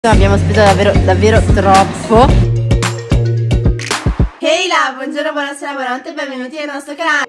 Abbiamo speso davvero troppo. Ehi là, buongiorno, buonasera, buonanotte e benvenuti nel nostro canale.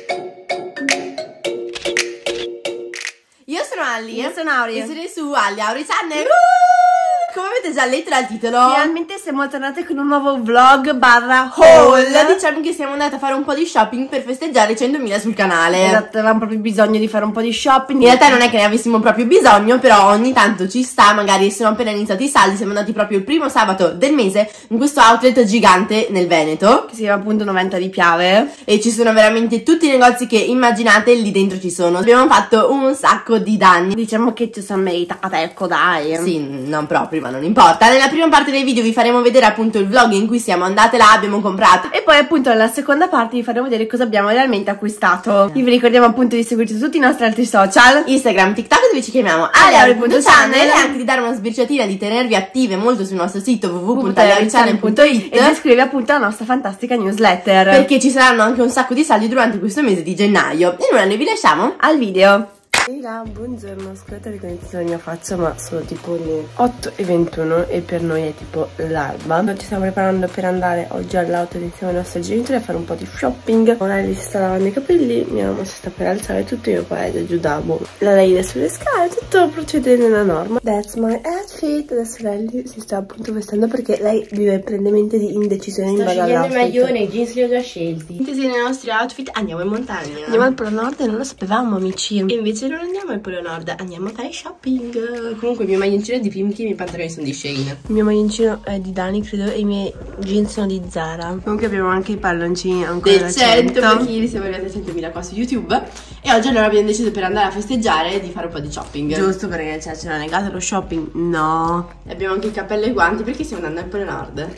Io sono Alli. Io sono Auri. E siete su Alli Auri Channel. Come avete già letto dal titolo, finalmente siamo tornate con un nuovo vlog barra haul. Diciamo che siamo andate a fare un po' di shopping per festeggiare i 100.000 sul canale. Esatto, avevamo proprio bisogno di fare un po' di shopping. In realtà non è che ne avessimo proprio bisogno, però ogni tanto ci sta, magari sono appena iniziati i saldi. Siamo andati proprio il primo sabato del mese in questo outlet gigante nel Veneto, che si chiama appunto 90 di Piave, e ci sono veramente tutti i negozi che immaginate lì dentro ci sono. Abbiamo fatto un sacco di danni. diciamo che ci siamo meritate, ecco dai. Sì, non proprio, ma non importa. Nella prima parte del video vi faremo vedere appunto il vlog in cui siamo andate là, abbiamo comprato, e poi appunto nella seconda parte vi faremo vedere cosa abbiamo realmente acquistato. Vi ricordiamo appunto di seguirci su tutti i nostri altri social, Instagram, TikTok, dove ci chiamiamo aliauri.channel, e anche di dare una sbirciatina, di tenervi attive molto sul nostro sito www.aliaurichannel.it, e di iscrivervi appunto alla nostra fantastica newsletter, perché ci saranno anche un sacco di saldi durante questo mese di gennaio. E ora noi vi lasciamo al video. Ehi là, buongiorno, scusate la condizione della mia faccia, ma sono tipo le 8:21 e per noi è tipo l'alba. Noi ci stiamo preparando per andare oggi all'auto insieme ai nostri genitori a fare un po' di shopping. Ora lì si sta lavando i capelli, mia mamma si sta per alzare tutto, io poi è già giù da la lei è sulle scale, tutto procede nella norma. That's my outfit. Adesso lei si sta appunto vestendo perché lei vive prendemente di indecisione in base all'outfit. Sto scegliendo il maglione, i jeans li ho già scelti. Sintesi nei nostri outfit, andiamo in montagna. Andiamo al Polo Nord e non lo sapevamo, amici. E invece non andiamo al Polo Nord, andiamo a fare shopping. Comunque il mio maglioncino è di Pimki, i miei pantaloni sono di Shein. Il mio maglioncino è di Dani, credo, e i miei jeans sono di Zara. Comunque abbiamo anche i palloncini ancora Del 100, perché ieri siamo arrivati a 100.000 qua su YouTube. E oggi allora abbiamo deciso, per andare a festeggiare, di fare un po' di shopping. Giusto, perché cioè, ce l'ha negato lo shopping? No. E abbiamo anche il cappello e i guanti perché stiamo andando al Polo Nord.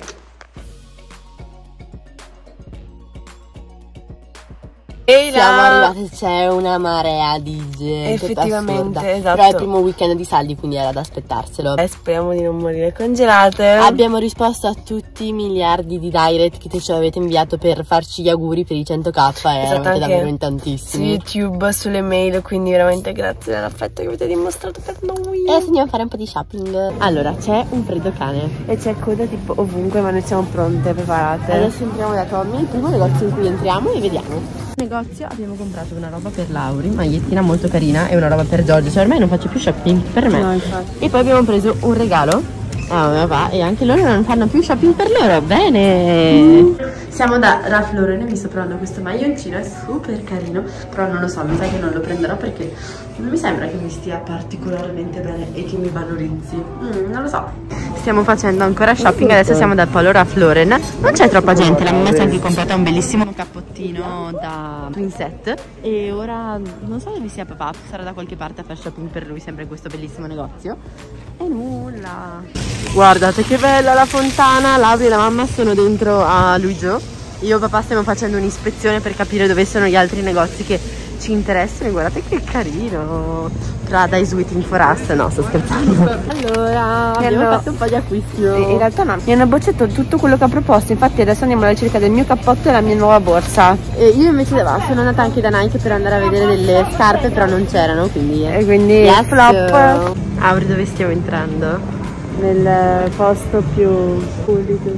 Ehi là. Siamo arrivati, c'è una marea di gente. Effettivamente, assurda. esatto. Però è il primo weekend di saldi, quindi era da aspettarselo. Speriamo di non morire congelate. Abbiamo risposto a tutti i miliardi di direct che ci avete inviato per farci gli auguri per i 100k, e eravate davvero in su tantissimi. YouTube, sulle mail, quindi veramente grazie dell'affetto che avete dimostrato per noi. E adesso andiamo a fare un po' di shopping. Allora, c'è un freddo cane E c'è coda tipo ovunque, ma noi siamo pronte, preparate. Adesso entriamo da Tommy, il primo negozio in cui entriamo, e vediamo. Negozio abbiamo comprato una roba per Lauri, magliettina molto carina, e una roba per Giorgio, cioè ormai non faccio più shopping per me. No, infatti. E poi abbiamo preso un regalo a mio papà, e anche loro non fanno più shopping per loro, bene. Siamo da Ralph Lauren, mi sto provando questo maglioncino, è super carino, però non lo so, mi sa che non lo prenderò perché non mi sembra che mi stia particolarmente bene e che mi valorizzi. Non lo so. Stiamo facendo ancora shopping, adesso siamo dal Polo Ralph Lauren. Non c'è troppa gente, la mamma si è anche comprata un bellissimo cappottino da twin set. E ora non so dove sia papà, sarà da qualche parte a fare shopping per lui, sempre in questo bellissimo negozio. E nulla. Guardate che bella la fontana, Laura e la mamma sono dentro a Luigio. Io e papà stiamo facendo un'ispezione per capire dove sono gli altri negozi che ci interessano, e guardate che carino. Prada is waiting for us. No, sto scherzando. Allora, abbiamo fatto un po' di acquisti. In realtà no, mi hanno bocciato tutto quello che ho proposto, infatti adesso andiamo alla ricerca del mio cappotto e la mia nuova borsa. E io invece sono andata anche da Nike per andare a vedere delle scarpe, però non c'erano, quindi E quindi yes. flop. Auri, dove stiamo entrando? Nel posto più pulito.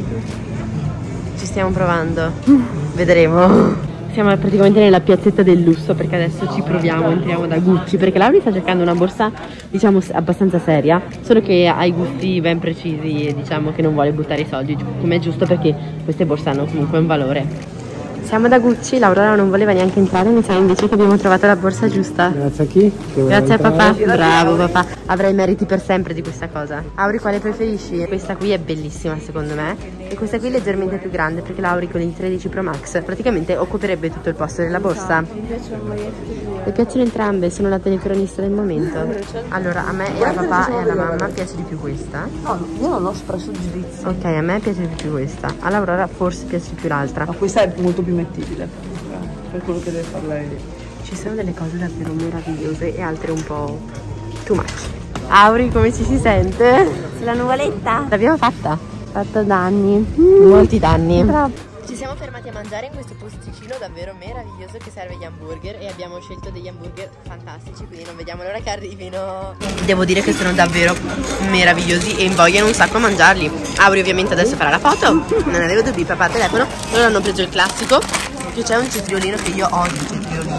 Ci stiamo provando. Vedremo. Siamo praticamente nella piazzetta del lusso, perché adesso ci proviamo, entriamo da Gucci, perché Laura sta cercando una borsa, diciamo, abbastanza seria, solo che ha i gusti ben precisi e diciamo che non vuole buttare i soldi, come è giusto, perché queste borse hanno comunque un valore. Siamo da Gucci, Laura non voleva neanche entrare, mi sa invece che abbiamo trovato la borsa giusta. Grazie a chi? Grazie a papà. Bravo papà, avrai meriti per sempre di questa cosa. Auri, quale preferisci? Questa qui è bellissima secondo me, e questa qui è leggermente più grande, perché l'Auri con il 13 Pro Max praticamente occuperebbe tutto il posto della borsa. Mi piacciono magliette. Le piacciono entrambe, sono la telecronista del momento. Allora, a me e a papà e alla mamma piace di più questa. No, io non ho espresso giudizio. Ok, a me piace di più questa. All'Aurora forse piace di più l'altra. Ma questa è molto più mettibile per quello che deve fare lei. Ci sono delle cose davvero meravigliose e altre un po' too much. Auri, come ci si sente? La nuvoletta? L'abbiamo fatta? Fatto danni. Molti danni. Troppo. Ci siamo fermati a mangiare in questo posticino davvero meraviglioso che serve gli hamburger e abbiamo scelto degli hamburger fantastici, quindi non vediamo l'ora che arrivino. Devo dire che sono davvero meravigliosi e invogliano un sacco a mangiarli. Auri ovviamente adesso farà la foto, non avevo dubbi, papà telefono. Loro hanno preso il classico, che c'è un cetriolino che io odio il cetriolino,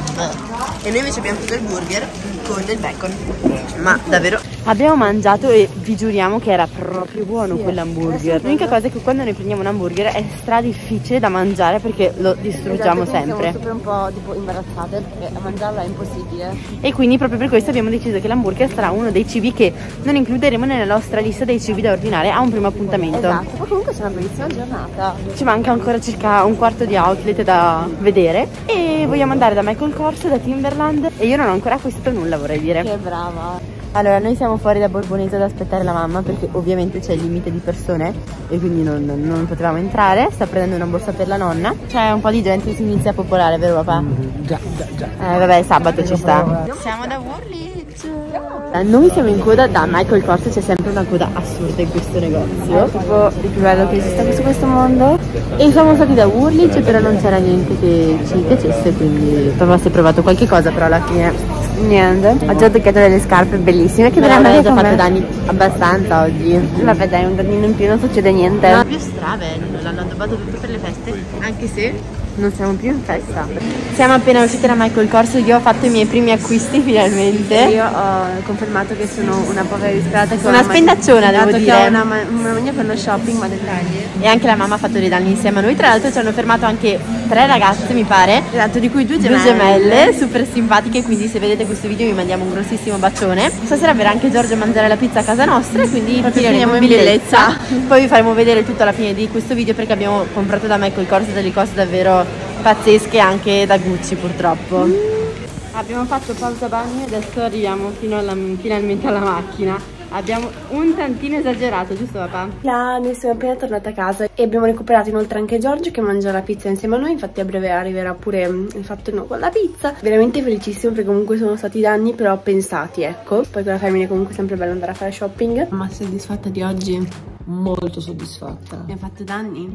e noi invece abbiamo preso il burger con del bacon. Ma davvero abbiamo mangiato e vi giuriamo che era proprio buono quell'hamburger. L'unica cosa è che quando noi prendiamo un hamburger è stra difficile da mangiare perché lo distruggiamo sempre. Siamo sempre un po' tipo imbarazzate perché a mangiarlo è impossibile. E quindi proprio per questo abbiamo deciso che l'hamburger sarà uno dei cibi che non includeremo nella nostra lista dei cibi da ordinare a un primo appuntamento. Esatto, ma comunque c'è una bellissima giornata. Ci manca ancora circa un quarto di outlet da vedere e vogliamo andare da Michael Kors, da Timberland, e io non ho ancora acquistato nulla, vorrei dire. Che brava. Allora, noi siamo fuori da Borboneto ad aspettare la mamma perché ovviamente c'è il limite di persone e quindi non potevamo entrare. Sta prendendo una borsa per la nonna. C'è un po' di gente che si inizia a popolare, vero papà? Già. Vabbè, sabato ci sta. Siamo da Woolrich. Noi siamo in coda da Michael Kors, c'è sempre una coda assurda in questo negozio. Tipo il più bello che esista su questo mondo. E siamo stati da Woolrich, però non c'era niente che ci piacesse, quindi papà si è provato qualche cosa, però alla fine niente. Ho già toccato delle scarpe bellissime che dovranno aver già fatto danni abbastanza oggi. Vabbè dai, un dannino in più non succede niente. No, più strave, l'hanno addobbato tutto per le feste, anche se non siamo più in festa. Siamo appena usciti da Michael Kors, io ho fatto i miei primi acquisti finalmente. Io ho confermato che sono una povera disperata, che una spendacciona, devo dire. Che ho una mania per lo shopping, ma dettagli. E anche la mamma ha fatto dei danni insieme a noi. Tra l'altro ci hanno fermato anche 3 ragazze, mi pare. Esatto, di cui due gemelle super simpatiche, quindi se vedete questo video vi mandiamo un grossissimo bacione. Stasera verrà anche Giorgio a mangiare la pizza a casa nostra, quindi finiamo in bellezza. Poi vi faremo vedere tutto alla fine di questo video perché abbiamo comprato da Michael Kors delle cose davvero pazzesche, anche da Gucci purtroppo. Abbiamo fatto pausa bagno e adesso arriviamo finalmente alla macchina. Abbiamo un tantino esagerato, giusto papà? Noi siamo appena tornati a casa e abbiamo recuperato inoltre anche Giorgio che mangia la pizza insieme a noi. Infatti a breve arriverà pure il fatto no con la pizza. Veramente felicissimo perché comunque sono stati danni però pensati, ecco. Poi con la famiglia è comunque sempre bello andare a fare shopping. Ma sei soddisfatta di oggi? Molto soddisfatta. Abbiamo fatto danni?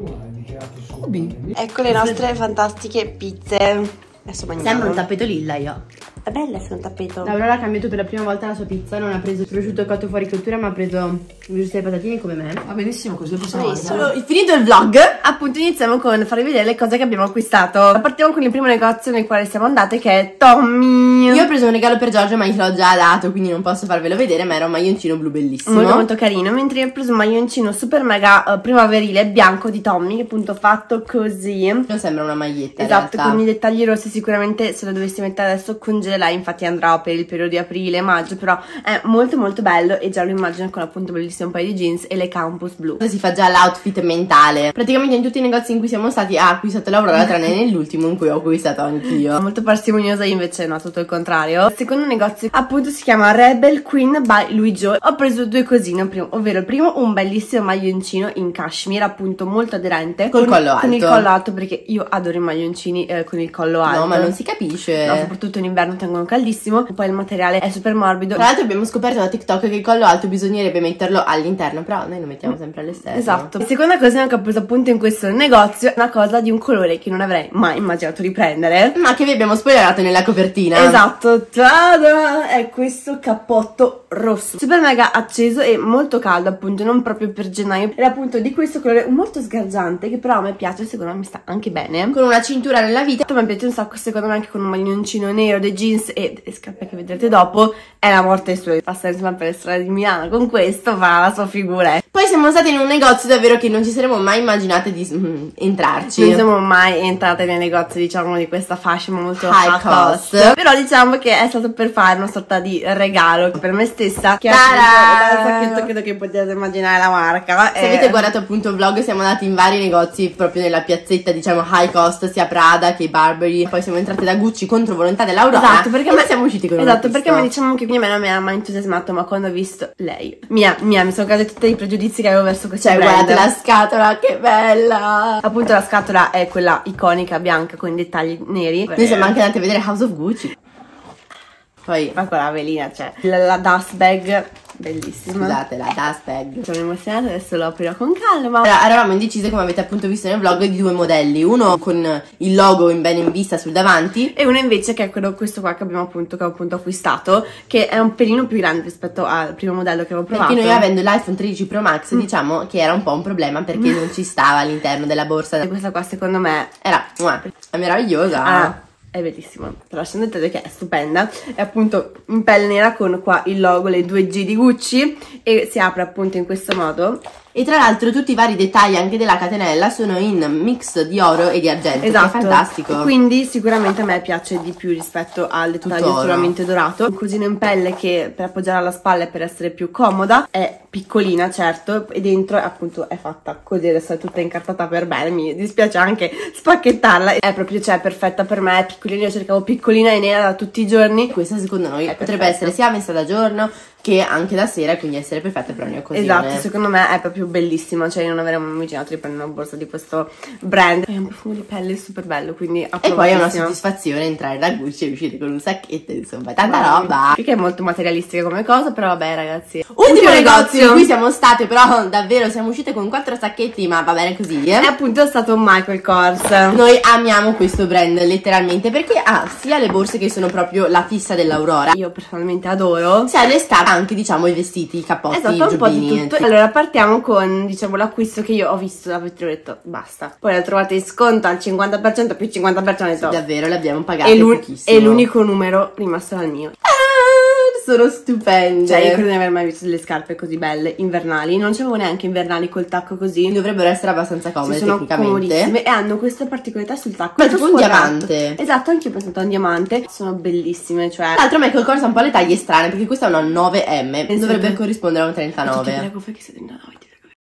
Ecco le nostre fantastiche pizze. Adesso mangiamo. Sembra un tappeto lilla io. È bella essere un tappeto. L'aurora ha cambiato per la prima volta la sua pizza. Non ha preso prosciutto cotto fuori cottura, ma ha preso giuste patatine come me. Va benissimo, così lo possiamo mangiare. Finito il vlog, appunto iniziamo con farvi vedere le cose che abbiamo acquistato. Partiamo con il primo negozio nel quale siamo andate, che è Tommy. Io ho preso un regalo per Giorgio, ma gliel'ho già dato, quindi non posso farvelo vedere, ma era un maglioncino blu bellissimo. Molto molto carino. Mentre io ho preso un maglioncino super mega primaverile bianco di Tommy, che appunto fatto così. Non sembra una maglietta. Esatto, con i dettagli rossi. Sicuramente se lo dovessi mettere adesso congelerà, infatti andrà per il periodo di aprile, maggio, però è molto molto bello e già lo immagino con appunto bellissimo un paio di jeans e le campus blu. Si fa già l'outfit mentale. Praticamente in tutti i negozi in cui siamo stati ha acquistato l'Aurora, tranne nell'ultimo in cui ho acquistato anch'io. Molto parsimoniosa, io invece no, tutto il contrario. Il secondo negozio appunto si chiama Rebel Queen by Louis Joe. Ho preso due cosine, ovvero il primo un bellissimo maglioncino in cashmere, appunto molto aderente, col collo alto. Con il collo alto, perché io adoro i maglioncini con il collo alto. No, ma non si capisce. No, soprattutto in inverno tengono caldissimo. Poi il materiale è super morbido. Tra l'altro abbiamo scoperto da TikTok che il collo alto bisognerebbe metterlo all'interno, però noi lo mettiamo sempre all'esterno. Esatto. La seconda cosa che ho preso appunto in questo negozio è una cosa di un colore che non avrei mai immaginato di prendere, ma che vi abbiamo spoilerato nella copertina. Esatto. Tada! È questo cappotto rosso super mega acceso e molto caldo, appunto non proprio per gennaio. Era appunto di questo colore molto sgargiante, che però a me piace, secondo me mi sta anche bene, con una cintura nella vita. Mi piace un sacco, secondo me anche con un maglioncino nero, dei jeans e scarpe che vedrete dopo. È la morte sua. Passare insomma per le strade di Milano con questo fa la sua figura. Poi siamo stati in un negozio davvero che non ci saremmo mai immaginate di entrarci. Non siamo mai entrate nei negozi, diciamo, di questa fascia molto high cost. Però diciamo che è stato per fare una sorta di regalo per me stessa, che dal sacchetto credo che potete immaginare la marca. Se avete guardato appunto il vlog, siamo andati in vari negozi proprio nella piazzetta, diciamo high cost, sia Prada che Burberry. Poi siamo entrate da Gucci contro volontà dell'Aurora. Esatto, perché ma siamo usciti con esatto, perché mi diciamo che a me non mi ha mai entusiasmato, ma quando ho visto lei mi sono cadute tutti i pregiudizi che avevo verso questo brand. Guardate la scatola, che bella! Appunto la scatola è quella iconica bianca con i dettagli neri. Noi siamo anche andati a vedere House of Gucci. Poi con la velina, cioè la dust bag bellissima. scusate, la dust bag. Sono emozionata, adesso lo aprirò con calma. Allora, eravamo indecise, come avete appunto visto nel vlog, di due modelli, uno con il logo in bene in vista sul davanti e uno invece che è questo qua che abbiamo appunto acquistato, che è un pelino più grande rispetto al primo modello che avevo provato. Perché noi, avendo l'iPhone 13 Pro Max, diciamo che era un po' un problema perché non ci stava all'interno della borsa. E questa qua secondo me era meravigliosa. È bellissima, lasciando intendere che è stupenda. È appunto in pelle nera con qua il logo, le 2G di Gucci, e si apre appunto in questo modo. E tra l'altro tutti i vari dettagli anche della catenella sono in mix di oro e di argento. Esatto, che è fantastico. Quindi sicuramente a me piace di più rispetto alle dettagli solamente dorato. Un cosino in pelle che per appoggiare alla spalla e per essere più comoda. È piccolina, certo, e dentro appunto è fatta così, adesso è tutta incartata per bene. Mi dispiace anche spacchettarla. È proprio, cioè, perfetta per me, è piccolina. Io cercavo piccolina e nera da tutti i giorni. Questa secondo noi potrebbe essere sia messa da giorno che anche da sera, quindi essere perfetta per ogni occasione. Esatto, secondo me è proprio bellissima, cioè io non avrei mai immaginato di prendere una borsa di questo brand. È un profumo di pelle super bello, quindi e poi è una soddisfazione entrare da Gucci e uscire con un sacchetto, insomma, tanta roba. Che è molto materialistica come cosa, però vabbè ragazzi. Ultimo negozio in cui siamo state, però davvero siamo uscite con 4 sacchetti, ma va bene così. E appunto è stato Michael Kors. Noi amiamo questo brand letteralmente perché ha sia le borse che sono proprio la fissa dell'Aurora. Io personalmente adoro. Sia le scarpe, anche diciamo i vestiti, i cappotti, esatto, i giubbini. Un po' di tutto. Allora partiamo con diciamo l'acquisto che io ho visto da vetro e ho detto basta. Poi l'ho trovato in sconto al 50% più 50%, ho detto, davvero l'abbiamo pagato pochissimo. E l'unico numero rimasto era il mio. Sono stupende. Cioè io credo di aver mai visto delle scarpe così belle invernali. Non c'avevo neanche invernali col tacco così. Dovrebbero essere abbastanza comode, sono tecnicamente comodissime e hanno questa particolarità sul tacco. È tipo un diamante. Esatto, anche io ho pensato a un diamante. Sono bellissime, cioè. Tra l'altro Michael Kors ha un po' le taglie strane perché questa è una 9M, dovrebbe corrispondere a un 39. Ti prego, fai che sei 39.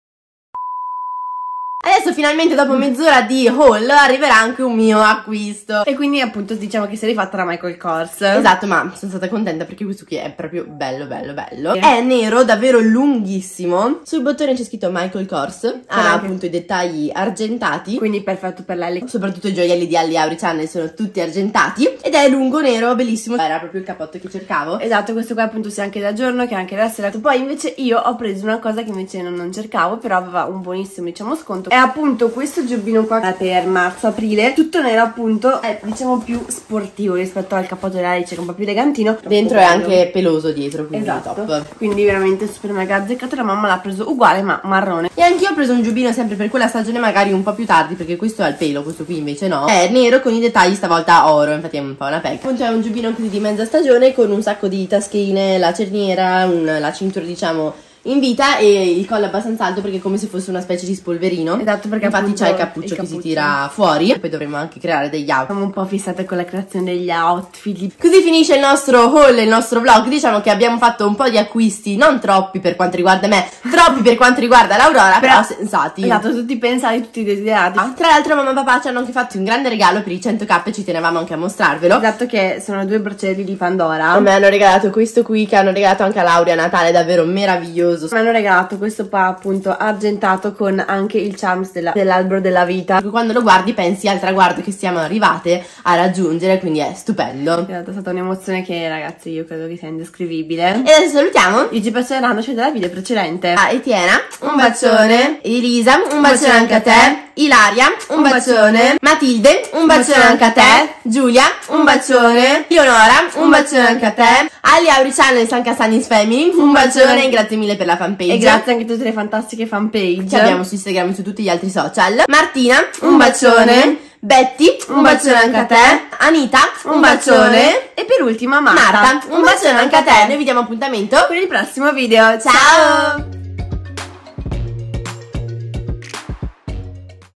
Adesso finalmente dopo mezz'ora di haul arriverà anche un mio acquisto. E quindi appunto diciamo che si è rifatta da Michael Kors. Esatto, ma sono stata contenta perché questo qui è proprio bello bello bello. È nero, davvero lunghissimo. Sul bottone c'è scritto Michael Kors. Ha appunto i dettagli argentati, quindi perfetto per lei. Soprattutto i gioielli di Alli Auri Channel sono tutti argentati. Ed è lungo, nero, bellissimo. Era proprio il cappotto che cercavo. Esatto, questo qua appunto sia anche da giorno che anche da sera. Poi invece io ho preso una cosa che invece non cercavo, però aveva un buonissimo diciamo sconto. È appunto questo giubbino qua per marzo-aprile, tutto nero appunto, è diciamo più sportivo rispetto al cappotto della Alice che è un po' più elegantino. Dentro è anche peloso dietro, quindi esatto, top. Quindi veramente super mega azzeccato. La mamma l'ha preso uguale ma marrone. E anch'io ho preso un giubbino sempre per quella stagione, magari un po' più tardi, perché questo è al pelo, questo qui invece no. È nero con i dettagli stavolta oro, infatti è un po' una pecca. Appunto è un giubbino così di mezza stagione con un sacco di taschine, la cerniera, la cintura diciamo in vita e il collo abbastanza alto perché è come se fosse una specie di spolverino. Esatto, perché infatti c'è il cappuccio che si tira fuori. E poi dovremmo anche creare degli outfit. Siamo un po' fissate con la creazione degli outfit. Così finisce il nostro haul, il nostro vlog. Diciamo che abbiamo fatto un po' di acquisti, non troppi per quanto riguarda me, troppi per quanto riguarda l'Aurora, però sensati. Esatto, tutti pensati, tutti desiderati. Tra l'altro mamma e papà ci hanno anche fatto un grande regalo per i 100k, ci tenevamo anche a mostrarvelo. Esatto, che sono 2 bracelli di Pandora. A me hanno regalato questo qui che hanno regalato anche a Laura a Natale, davvero meraviglioso. Mi hanno regalato questo qua appunto argentato con anche il charms dell'albero della vita. Quando lo guardi pensi al traguardo che siamo arrivate a raggiungere, quindi è stupendo. È stata un'emozione che ragazzi io credo che sia indescrivibile. E adesso salutiamo i ci passeranno dal video precedente. A Etiena, un bacione. Elisa, un bacione anche a te. Ilaria, un bacione. Matilde, un bacione anche a te. Giulia, un bacione. Leonora, un bacione anche a te. Alli Auri Channel, San Castanis Family, un bacione e grazie mille per la fanpage. E grazie anche a tutte le fantastiche fanpage che abbiamo su Instagram e su tutti gli altri social. Martina, un bacione. Betty, un bacione anche a te. Anita, un bacione. E per ultima Marta, un bacione anche a te. Noi vi diamo appuntamento per il prossimo video. Ciao!